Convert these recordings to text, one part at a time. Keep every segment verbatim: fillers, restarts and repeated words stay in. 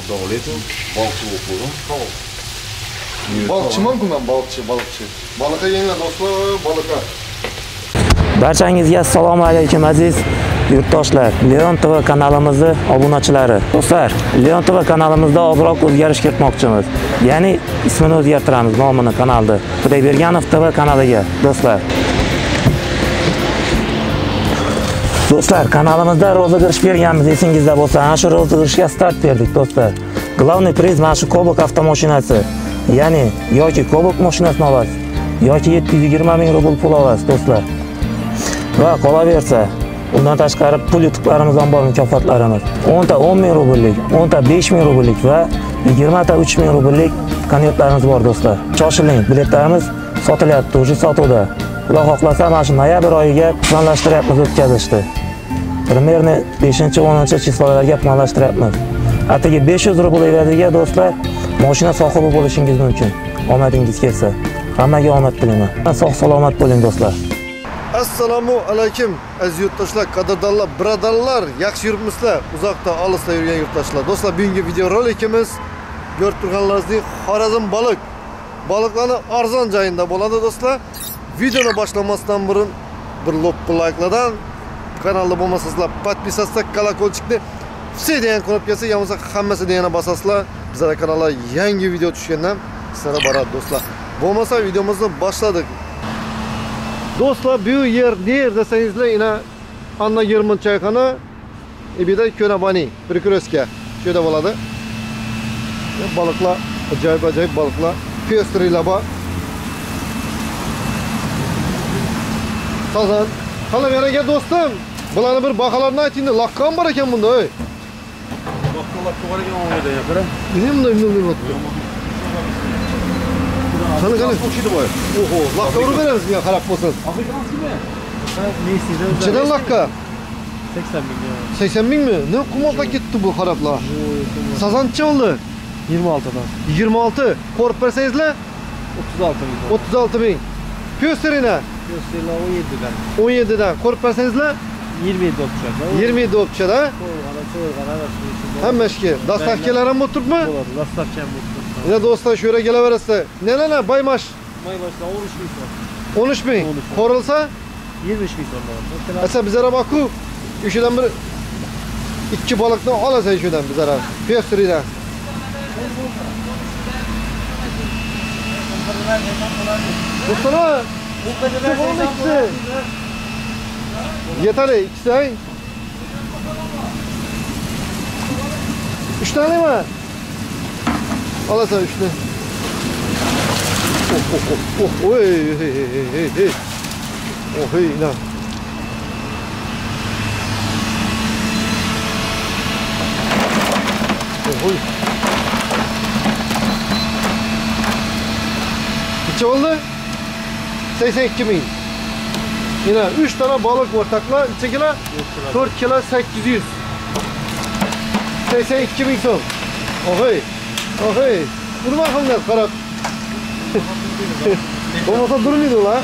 Davlet balıkçı okuyorum. Tamam. Balıkçımın ku men, balıkçı, balıkçı. Balık'a yenglar do'stlar, balık'a. Barchangizga assalomu alaykum aziz yurtdoshlar. Leon T V kanalimizni obunachilari. Do'stlar, Leon T V kanalimizda ozroq o'zgarish kiritmoqchimiz. Ya'ni ismini o'zgartiramiz, nomini kanalda. Xudoyberganov T V kanaliga, do'stlar. Do'stlar, kanalimizda rozыгрыш berganmiz, esingizda bo'lsa, ana shu rozыгрышga start berdik, do'stlar. Главный приз mana shu Cobalt avtomashinasi. Ya'ni yoki Cobalt mashinasini olasiz, yoki yetti yuz yigirma ming rubl pul olasiz, do'stlar. Va qolaversa, undan tashqari pul yutuqlarimiz ham bor, mukofotlarimiz. o'n ta o'n ming rubllik, o'n ta besh ming rubllik va yigirma ta uch ming rubllik konvertlarimiz bor, do'stlar. Shoshiling, biletlarimiz sotilyapti, уже sotuvda. Xudo xohlasa, mana shu noyabr oyiga planlashtiryapmiz o'tkazishni. Примерно beshinchi o'ninchi chislolarga planlashtiryapmiz. Atigi besh yuz rubl evaziga, do'stlar, mashina sohibi bo'lishingiz mumkin. Omadingiz kelsa. Hammaga omad tilayman. Sog' salomat bo'ling, do'stlar. Assalomu alaykum aziz yurtdoshlar, qadrdonlar, birodarlar, yaxshi yuribmisizlar? Uzoqda, olisda yurgan yurtdoshlar. Do'stlar, bugungi video rolikimiz ko'rib turganlaringizdek Xorazm baliq. Baliqlarning arzon joyida bo'ladi, do'stlar. Videoni boshlamasdan burun bir loppi like'lardan, kanalda bo'lmasangizlar, podpisatsizlar, kolokolchikni все degan qo'yib kelsa, bo'lmasa hammasi degani bosasizlar, bizlar kanalga yangi video tushgandan sizlarga boradi, do'stlar. Bo'lmasa videomizni boshladik. Do'stlar, bu yer yer desangizlar, ina Anna German choyxona, ibida Ko'nabani, Prikroska. Shu yerda bo'ladi. Baliqlar, ajoyib-ajoyib baliqlar, pestrilar bor. Sazan, qala meraga do'stim, bularni bir baholarni ayting, laqqan bor ekan bunda, ey. Baqqalar bor ekan o yerda, qara. Nima bunday bunday bo'lyapti? Qani qani qo'shidi boy. Oho, laqqa urib beramiz menga qarab bo'lsin. Afrikanskimi? Ichidan laqqa. sakson ming. sakson mingmi? Ne qumolqa ketdi bu qarablar. Sazanchi oldi? yigirma olti dan. yigirma olti. Qo'rib bersangizlar? o'ttiz olti ming. o'ttiz olti ming. Pyosterina? Pyosterina o'n yetti dan. o'n yetti dan. Qo'rib bersangizlar? yigirma yetti olib tushadi. yigirma yetti olib tushadi, ha? Qo'yg'ana, so'yg'ana, hamma ishga. Dastavkalar ham o'tiribmi? Bo'ladi, dastavka ham o'tiribdi. Ya do'stlar, shu yerga kelaverasizlar. Ne-ne-ne, baymash. Mayboshdan o'n uch ming so'm. o'n uch ming. Qo'rilsa? yigirma uch ming so'm bo'ladi. Asa bizlar baku o'shadan bir ikki baliqni olasan shudan bizlar. Pyostridan. Do'stlar, bu qanday ikki? Yetadi ikkisi, ay. uch tanami? Olasan uchni. Oh oh oh oh. Oy, hey hey hey hey. Oh hey, na. Oh oy. Kaç oldu? seksen iki ming. Yine üç tane balık ortakla, içekiler dört kilo sekiz yüz. seksen iki ming so'm. Oh hey. Oh hey. Bunu bakalım ne karab. Olmasa durmuyordu la.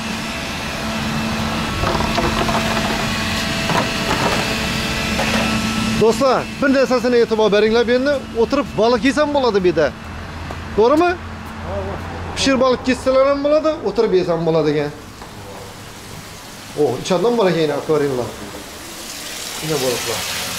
Do'stlar, bir narsasini e'tibor beringlar, bu yerda o'tirib baliq yesam bo'ladi bu yerda. To'g'rimi? Pishir baliq kessalar ham bo'ladi, o'tirib yesam bo'ladi ekan. Oh, ichadidan bor ekan akvaryumlar. Yine balıklar.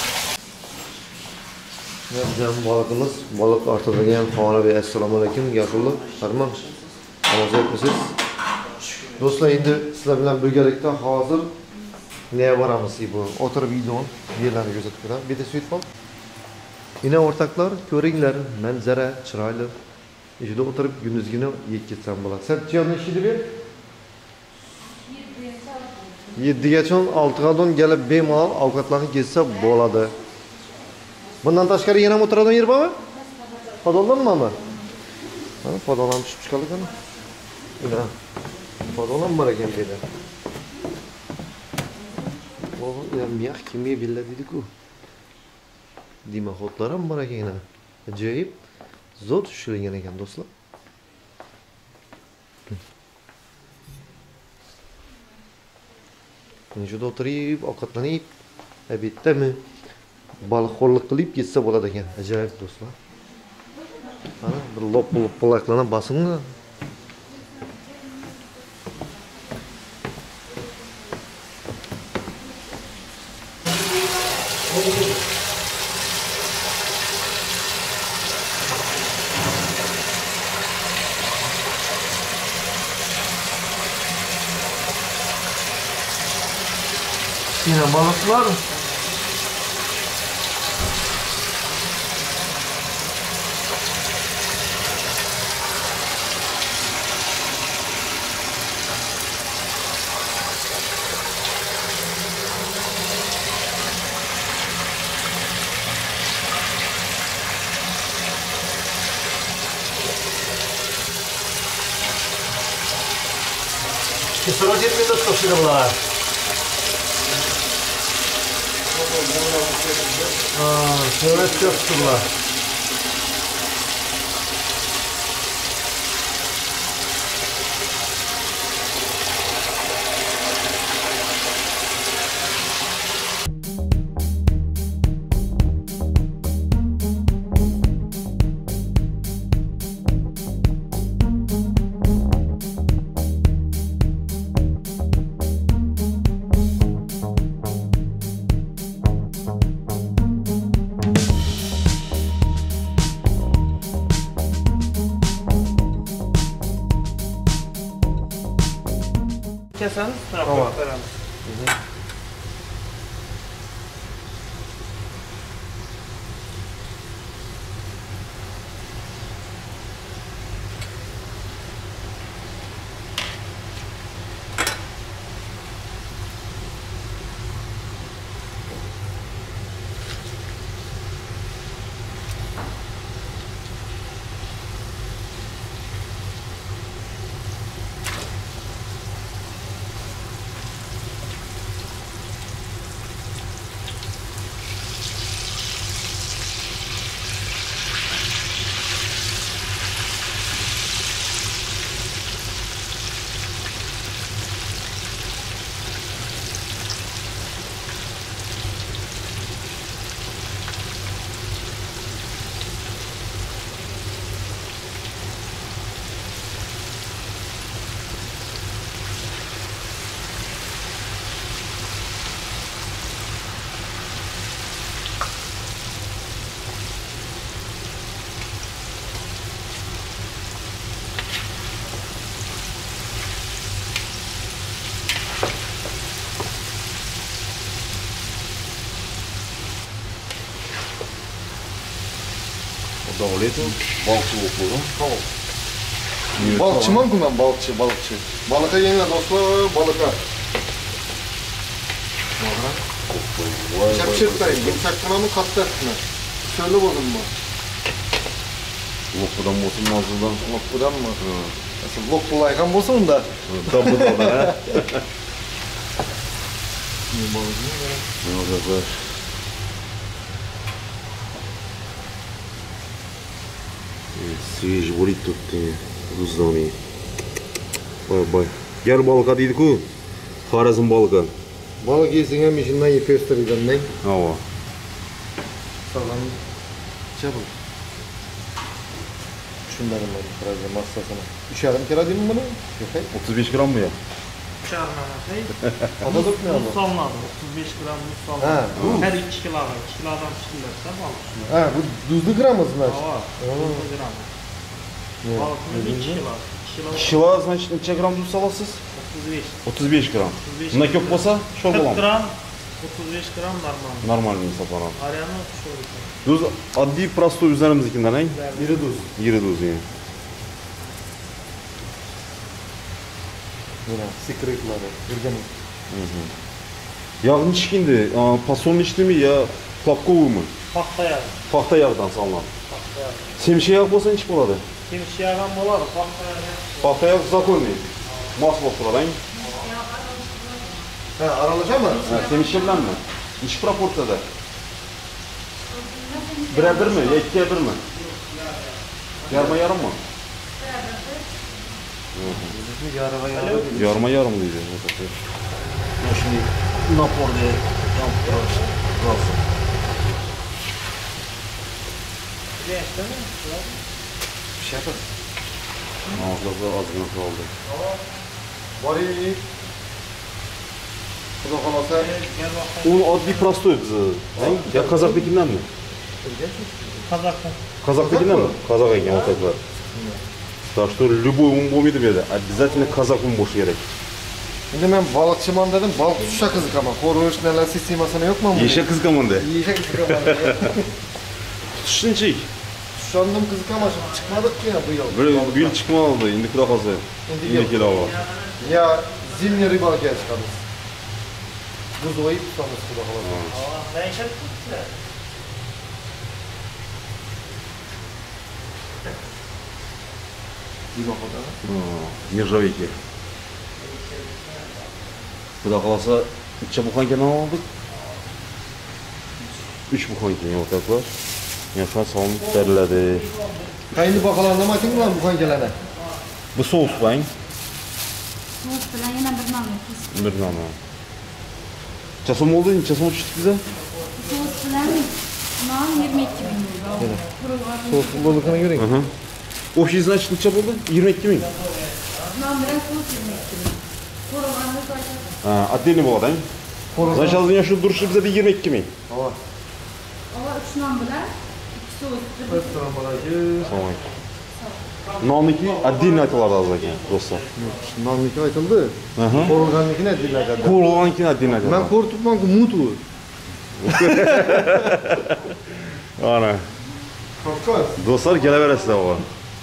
Bizim balıkımız, balık artırılgan xona bey, assalomu alaykum, Yaqullo, Farmon. Namoz o'qiysiz. Do'stlar, endi sizlar bilan birgalikda hozir nega boramiz bu? O'tirib videoni yerlarni kuzatib ko'ramiz. Bir de suyit bol. Yine o'rtaklar, ko'ringlar, manzara chiroyli. Ishida o'tirib kunduzgina yeb ketsam bo'ladi. Sen chiyonni ishidi ber? yeddigacha oltiga kelib bemalol ovqatlarni yesa bo'ladi. Bundan tashqari yana o'tiradigan yer bormi? Fodolanmami? Ha, fodolan pishib chiqadi qani? Mana fodolan bor ekan bu yerda. Bu ya mягкий mebellar dedi-ku. Dimoxodlar ham bor ekan. Ajoyib. Zo'r tushirilgan ekan, do'stlar. Juda o'tirib, ovqatlanib, bittami? Baliqxo'rlik qilib ketsa bo'ladi ekan. Ajoyib do'stlar. Mana bir lop bo'lib polaklarni basinglar. Yine balıklar. Сорок девять минут пошли была. А, şöyle çıksınlar. Keseniz, tamam. Davlet balıkçı okulu. Tamam. Balıkçı mı ben balıkçı, balıkçı. Balıka yenge dostlar, balıka. Çapşırtayım, yumuşaklığına mı katlı etme. Söyle bozun mu? Lokkudan olsun mazıldan. Lokkudan mı? Nasıl lokkulayken bozun da. Tabi da ha. Ne olacaklar? Свежий бурит тут рузданый. Бай бай. Gel balıka dedik o. Xorazm balıka. Balık yesin hem işinden yepestiriden ne? Hava. Sağlam. Çabuk. Şunların var biraz masasına. Üç yarım kere değil mi bunu? Yok. otuz beş gram mı ya? Çarmanaday. Adalık ne Muz salmadı. otuz beş gram muz salmadı. Ha. Her iki kilo var. iki kilodan çıkılırsa balık. Ha bu düzlü gramızlar. Hava. otuz gram. Balıkın iki kilo. iki kilo Kilo значит neçe gram tuz salasız? otuz beş. otuz beş gram. otuz beş Bunda köp olsa şol kırk bolam. gram. otuz beş gram normal. Normal insaf aram. Aryanı şöyle. Tuz addi prosto üzerimizdekinden ha? Biri düz. Yeri tuz yani. Yine sikrekleri. Birgen. Yağın içkindi. Pasonun içti mi ya klapkovu mu? Paxta yağı. Paxta yağdan salınan. Paxta yağı. Semşe yağ olsa iç buladı. Kimisi yağdan bolar. Paxta yağı. Paxta yağ zakonli. Mas bastırada hein? Ha aralıca mı? Ha, semşe bilen mi? İç proporsiyada. Bire bir mi? Ya ikiye bir mi? Yarma yarım mı? Yarıva yarıva. Yarma yarım diydi. Şimdi napor diye yaptırmış. Nasıl? Pişadi. Ağızlarda azgına kaldı. Bari. Xudo xolasa. Onu oddiy prostoy bizi. Ya Kazak'takinden mi? Kazak'tan. Kazak'takinden mi? Kazak ekan otaklar. Так что любой un bo'lmaydi bu yerda. Обязательно kazak un bo'lishi kerak. Endi men balıqchiman dedim, balık tutishga qiziqaman. Qo'rish nelar sistemasini yo'qmi bu? Yesha qiziqaman de. Yesha qiziqaman. Tutishninchi. Tushondim qiziqaman, chiqmadik-ku bu yil. Bir bu yil chiqmadi, endi kira qolsa. Endi keladi. Ya zimniy ribalga chiqamiz. Buz o'yib tutamiz xudo xolasa. Zima xoda. Nержавейки. Xudo xolasa ikki buxanka non oldik. uch buxanka yo'qotlar. Yo'qa so'm beriladi. Qayni baholarni ayting bilan bu qanchalarni? Bu sous bang. So'z bilan yana bir non kesin. Bir non. Necha so'm oldi? Necha so'm tushdi biza? So'z bilan non yigirma ikki ming bo'ldi. Qurilgan So'z futbolini ko'ring. Aha. Общий значит necha bo'ldi? yigirma ikki ming. non bilan so'z yigirma ikki ming. Qurilganni qo'shib. Ha, отдельный bo'ladi. Значит, hozir shu turishi bizda yigirma ikki ming. Hava. Ava uch non bilan ikki so'z. Assalomu alaykum. Assalomu alaykum. Nonniki отдельно aytiladi hozir ekan, do'stlar. Nonniki aytildi. Aha. Qo'rilgannikini aytiladi. Qo'rilganikini отдельно aytiladi. Men ko'rtibman-ku mutu. Ana. Kavkaz. Do'stlar kelaverasizlar bor.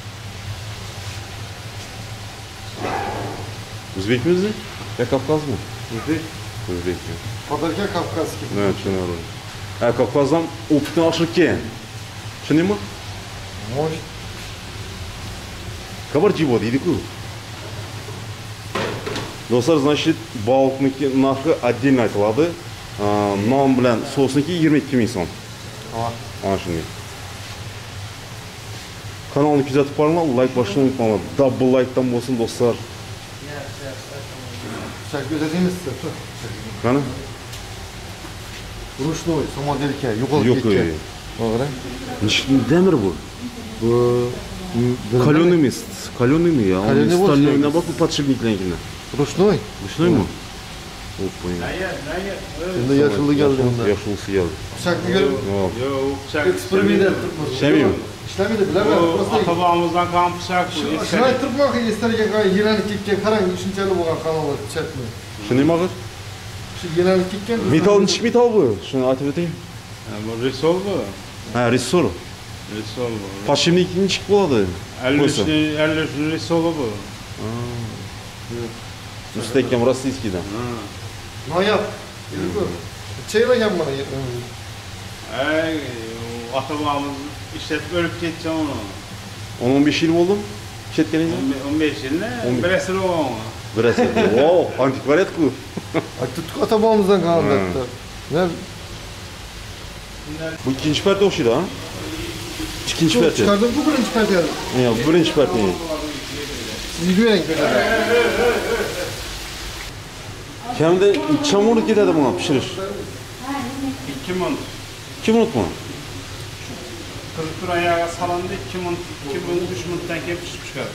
O'zbekmizmi? Ya Kavkazmi? O'zbek. O'zbek. Qadarga Kavkazki. Ne, tushunaverdim. Ha, Kavkazdan opitni oshirib kelgan. Tushundingmi? Может. Kabarchibo deydi-ku. Do'stlar, значит, baliqniki narxi отдельно aytiladi. Non bilan sosniki yigirma ikki ming so'm. Ha. Ana shunday. Kanalni kuzatib boringlar, like bosishni unutmanglar. Double like'dan bo'lsin do'stlar. Çak gözlediniz size. Qani? Ruşnoy, samodelka, yo'qolib Yo'q. ketgan. To'g'ri. Demir bu. Bu Каленый mi? Каленый mi ya? Каленый Onun bo'lsa stальныйına bak bu подшипникlarına. Ruşnoy. Ruşnoy mu? Hoppa ya. Endi yaşıllı geldi bunda. Yaşlısı geldi. Bıçaklı görüp Yok. Yok, bıçak. eksperimenter. İşlemiyor mu? İşlemedi bilemem. Bu Burası atabağımızdan kalan bıçak bu. şuna tırpmak isterken kay yenilik kikken karang üçünceli bo'lgan kanalı bıçaklı. Şunu mu ağır? Şu yenilik kikken Metal, içi metal bu. Şunu atıp edeyim. Ha, bu risol bu. Ha, rissol. Risol bu. Подшипниkin çık buladı. elli üç elli üç risolu bu. Üstteyken Rossiyski'den. Noyap. Çeyre gel bana. Ey, o atabağımız işletip ölüp geçecek onu. on on beş yıl oldu mu? İşletkeniydi. on beş yıl ne? on beş. Bir esir o onu. Biraz. Wow, antikvariyat bu. Tuttuk atabağımızdan kaldı hatta. Ne? Bu ikinci perde okşuydu ha? İkinci perde. Çıkardım bu birinci perde. Ya, bu birinci perde. Sizi güvenin böyle. Kendinde çamurluk giderdi buna pişirir. İki mont. Kim unutma? Kırık bir ayağa salandı. iki mont, iki mont, üç monttan kep pişmiş kaldı.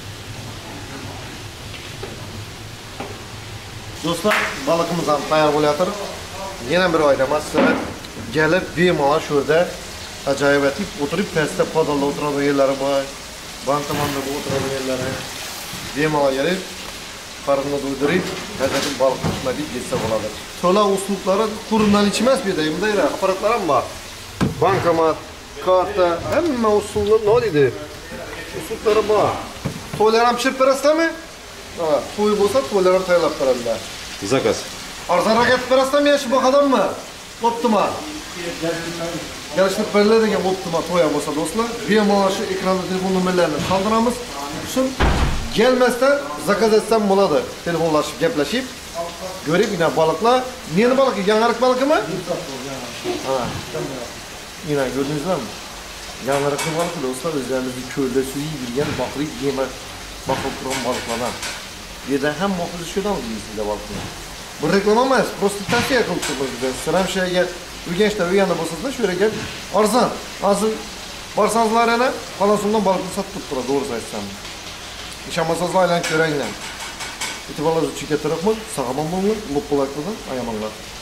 Do'stlar, balıkımız ham tayyor bo'layotir. Yana bir oynamas sizlar kelib bemalol shu yerda ajoyib etib o'tirib pastda podolda o'tiradigan yerlari bor. Bank tomonda o'tiradigan yerlari. Bemalol kelib qarnini to'ydirib, gazetib balık pishma deb yesa bo'ladi. To'la uslublari qurimdan ich emas bu yerda, bunday apparatlar ham bor. Bankomat, karta, hamma usullar nima deydi? Usullari bor. To'ylar ham pishirib berasizlarmi? Ha, to'y bo'lsa to'ylar ham tayyorlab beradilar. Zakaz. Arzonroq aytib berasizlarmi yoki bu qadammi? Bo'ptimi? Kelishib beriladigan bo'ptimi to'y bo'lsa do'stlar, bemalol shu ekranda telefon nomerlarini qoldiramiz. Shun kelmasdan zakaz etsam bo'ladi. Telefonlashib, gaplashib, ko'rib ina baliqlar, neni balığı? Yangarik balıqmi? Ha. Ina ko'rdingizlarmi? Yangarik balıq do'stlar, o'zlaringizni ko'lda suyib yurgan boqib yema boqib turgan balıqlardan. Yerdan ham mo'qiz shudan sizda balıqlar. Bu reklama emas, просто tavsiya qilib turibmiz. Siz ham shu yerga Urganchda urganda bo'lsangiz, shu yerga arzon. Hozir Barsanızlar yana, Palasondan balıkını satıp durur, doğrusu aytsam. İşamasazlar aylanıp görengler. İtibarlar için getirip mi? Sağaman bulun, lupulaklıdan ayamanlar.